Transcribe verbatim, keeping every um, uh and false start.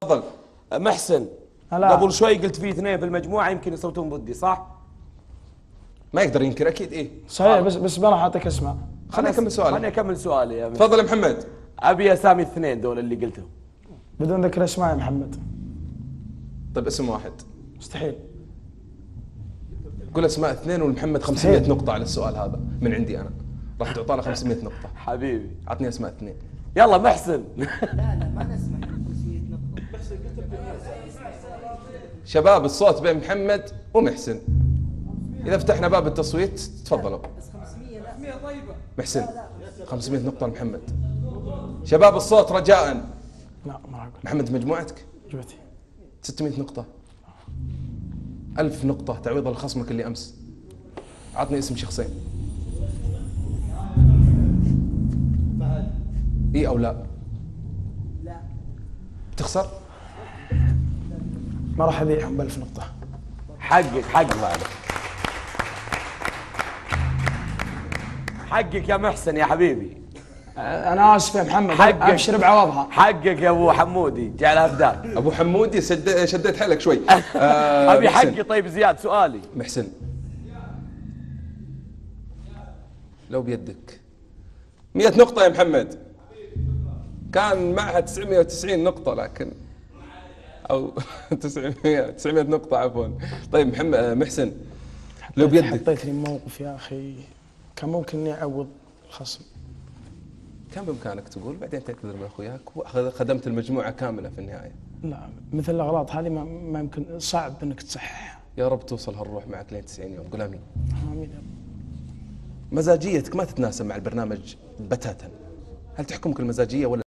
تفضل. محسن، لا. قبل شوي قلت في اثنين في المجموعة يمكن يصوتون بدي، صح؟ ما يقدر ينكر اكيد. ايه صحيح، بس بس ما راح اعطيك اسماء. خليني اكمل سؤالي. خليني اكمل سؤالي يا محسن. تفضل يا محمد. ابي اسامي اثنين دول اللي قلتهم بدون ذكر اسماء يا محمد. طيب اسم واحد. مستحيل. قول اسماء اثنين والمحمد خمسمئة نقطة على السؤال هذا من عندي انا. راح تعطى له خمسمئة نقطة. حبيبي عطني اسماء اثنين. يلا محسن. لا لا ما نسمع خمسمئة نقطة. شباب الصوت بين محمد ومحسن. إذا فتحنا باب التصويت تفضلوا. بس خمسمئة لا طيبة. محسن خمسمئة نقطة لمحمد. شباب الصوت رجاء. لا ما راح اقول. محمد مجموعتك جوتي ستمئة نقطة. ألف نقطة تعويضا لخصمك اللي أمس. عطني اسم شخصين. إي أو لا؟ لا. تخسر؟ ما راح اذيعهم بألف نقطة. حقك حق معنا. حقك يا محسن يا حبيبي. انا اسف يا محمد، حقك. ابشر بعوضها. حقك يا ابو حمودي، جعلها فداك. أبو حمودي سد... شديت حيلك شوي. آه ابي محسن. حقي. طيب زياد سؤالي. محسن لو بيدك مئة نقطة يا محمد. كان معها تسعمئة وتسعين نقطة لكن أو تسعمئة تسعمئة نقطة عفوا. طيب محمد محسن لو بيدك. حطيتني موقف يا اخي، كان ممكن اني اعوض الخصم. كان بإمكانك تقول بعدين تعتذر من أخوياك وخدمت المجموعة كاملة في النهاية. لا مثل الاغلاط هذه ما, ما يمكن، صعب انك تصححها. يا رب توصل هالروح معك لين تسعين يوم. قول آمين. امين. مزاجيتك ما تتناسب مع البرنامج بتاتا. هل تحكمك المزاجية ولا